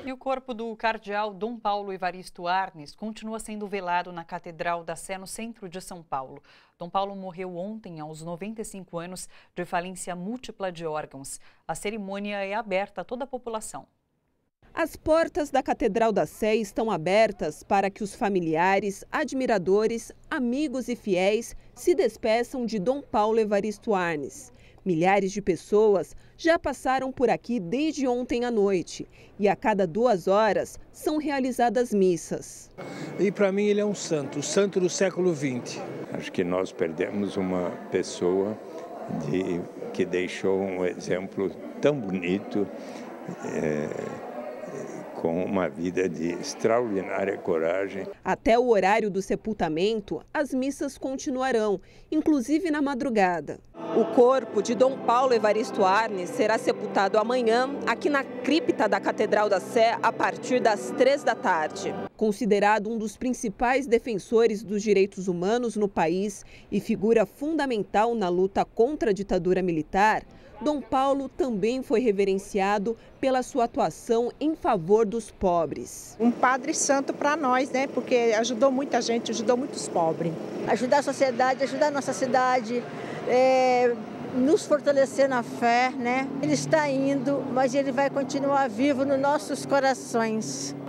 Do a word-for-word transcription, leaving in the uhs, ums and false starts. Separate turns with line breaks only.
E o corpo do cardeal Dom Paulo Evaristo Arnes continua sendo velado na Catedral da Sé, no centro de São Paulo. Dom Paulo morreu ontem, aos noventa e cinco anos, de falência múltipla de órgãos. A cerimônia é aberta a toda a população.
As portas da Catedral da Sé estão abertas para que os familiares, admiradores, amigos e fiéis se despeçam de Dom Paulo Evaristo Arnes. Milhares de pessoas já passaram por aqui desde ontem à noite e a cada duas horas são realizadas missas.
E para mim ele é um santo, o santo do século vinte.
Acho que nós perdemos uma pessoa de, que deixou um exemplo tão bonito, é, com uma vida de extraordinária coragem.
Até o horário do sepultamento, as missas continuarão, inclusive na madrugada. O corpo de Dom Paulo Evaristo Arnes será sepultado amanhã aqui na cripta da Catedral da Sé a partir das três da tarde. Considerado um dos principais defensores dos direitos humanos no país e figura fundamental na luta contra a ditadura militar, Dom Paulo também foi reverenciado pela sua atuação em favor dos pobres.
Um padre santo para nós, né? Porque ajudou muita gente, ajudou muitos pobres.
Ajudar a sociedade, ajudar a nossa cidade, é, nos fortalecer na fé, né? Ele está indo, mas ele vai continuar vivo nos nossos corações.